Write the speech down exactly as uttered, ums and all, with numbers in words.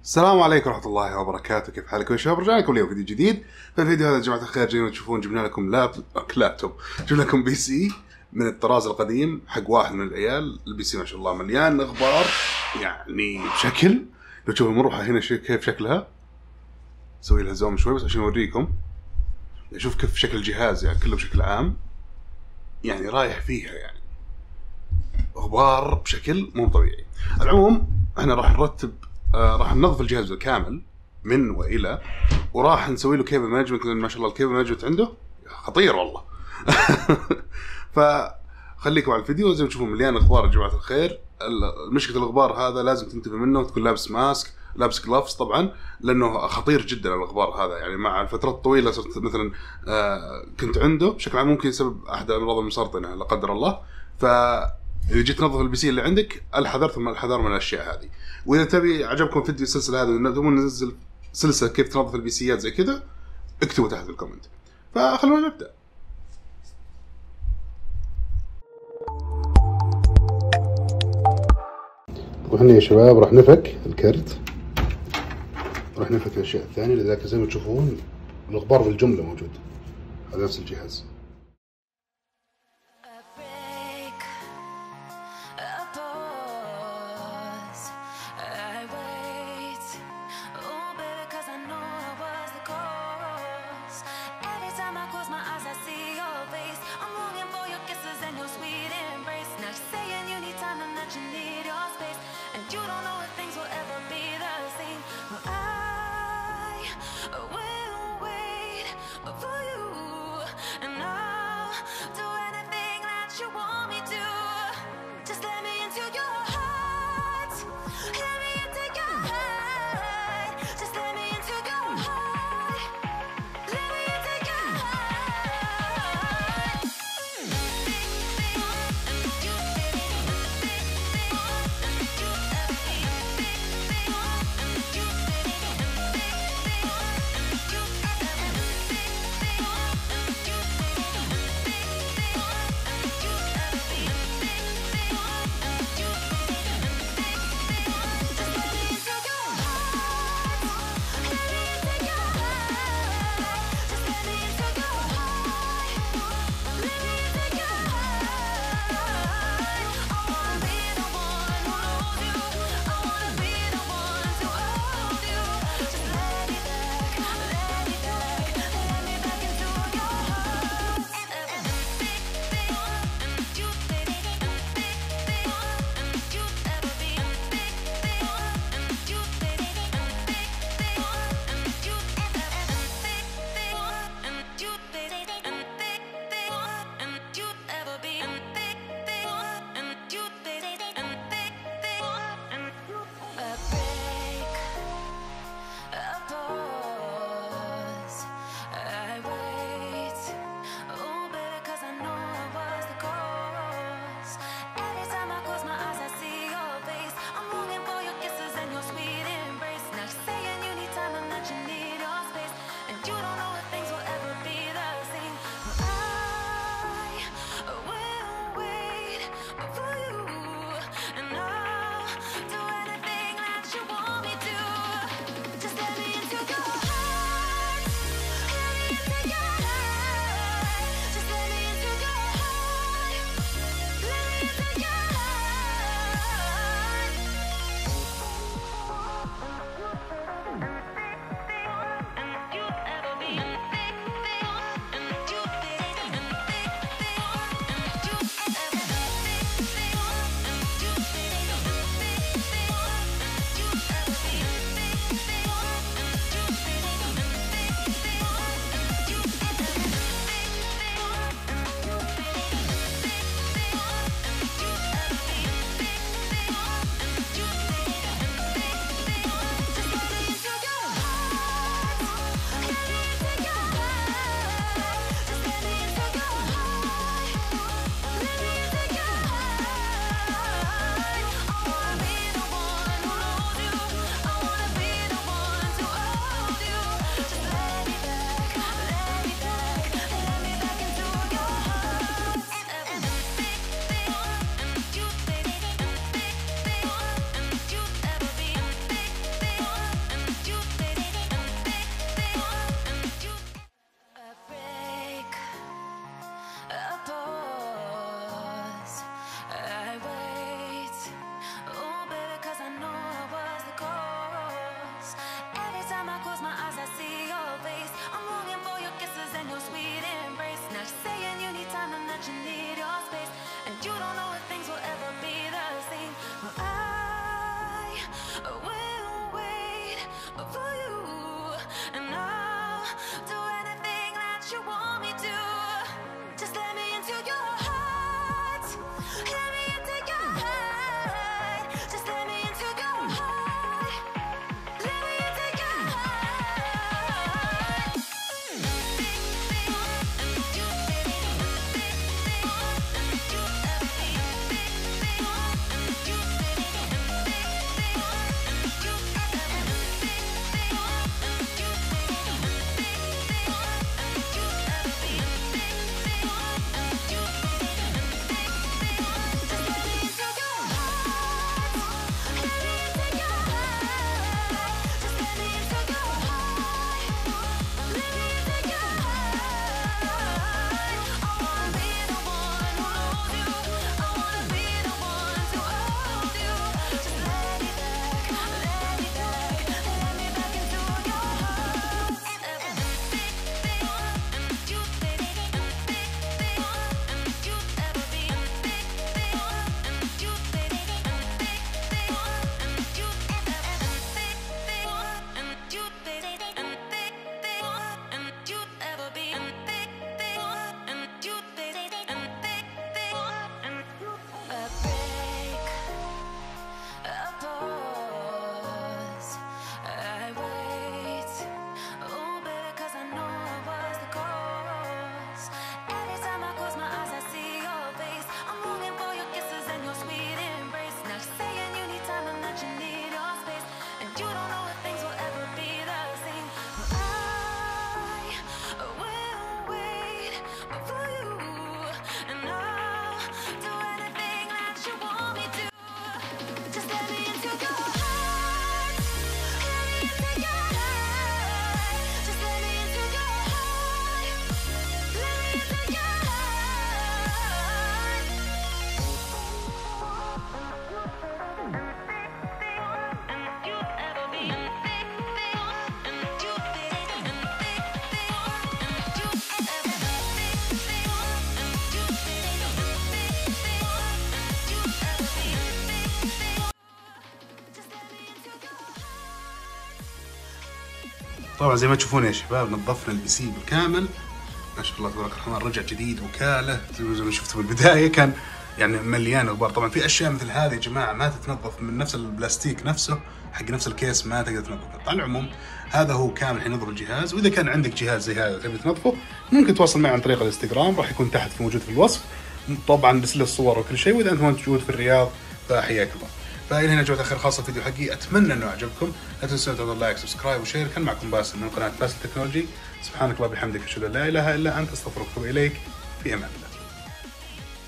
السلام عليكم ورحمة الله وبركاته. كيف حالكم يا شباب؟ رجعنا لكم اليوم فيديو جديد. في الفيديو هذا يا جماعة الخير جايين تشوفون جبنا لكم لاب لابتوب جبنا لكم بي سي من الطراز القديم حق واحد من العيال. البي سي ما شاء الله مليان اخبار يعني بشكل، لو تشوفوا المروحة هنا كيف شكلها، نسوي لها زوم شوي بس عشان اوريكم. شوف كيف شكل الجهاز يعني كله بشكل عام، يعني رايح فيها يعني اخبار بشكل مو طبيعي. على العموم احنا راح نرتب آه راح ننظف الجهاز بالكامل من والى، وراح نسوي له كيبل مانجمنت لان ما شاء الله الكيبل مانجمنت عنده خطير والله. فخليكم على الفيديو. زي ما تشوفون مليان اخبار يا جماعه الخير. المشكله الاخبار هذا لازم تنتبه منه وتكون لابس ماسك، لابس جلافز طبعا، لانه خطير جدا الاخبار هذا. يعني مع الفترات الطويله صرت مثلا آه كنت عنده بشكل عام ممكن يسبب احد الامراض المسرطنه لا قدر الله. ف إذا جيت تنظف البي سي اللي عندك الحذر ثم الحذر من الأشياء هذه. وإذا تبي عجبكم فيديو السلسلة هذه ونبغى ننزل سلسلة كيف تنظف البي سيات زي كذا اكتبوا تحت في الكومنت. فخلونا نبدأ. وهنا يا شباب راح نفك الكرت، راح نفك الأشياء الثانية لذلك زي ما تشوفون الغبار بالجملة موجود. هذا نفس الجهاز. And I for you, and I'll do anything that you want me to. Just let me into your heart, let me into your heart. Just let me into your heart, let me into your heart. طبعا زي ما تشوفون يا شباب نظفنا البي سي بالكامل ما شاء الله تبارك الرحمن، رجع جديد وكاله زي ما شفتوا بالبدايه كان يعني مليان غبار. طبعا في اشياء مثل هذه يا جماعه ما تتنظف من نفس البلاستيك نفسه حق نفس الكيس، ما تقدر تنظفه. على العموم هذا هو كامل حين نظف الجهاز، واذا كان عندك جهاز زي هذا تبي تنظفه ممكن تواصل معي عن طريق الانستغرام، راح يكون تحت في موجود في الوصف طبعا بس له الصور وكل شيء، واذا انت موجود في الرياض فحياك الله. فإلى هنا جوة الخير خاصة الفيديو حقي، اتمنى انه عجبكم، لا تنسون تعطوا لايك سبسكرايب وشير. كان معكم باسل من قناة باسل تكنولوجي، سبحانك الله بحمدك اشهد ان لا اله الا انت استغفرك واتوب اليك، في امان الله.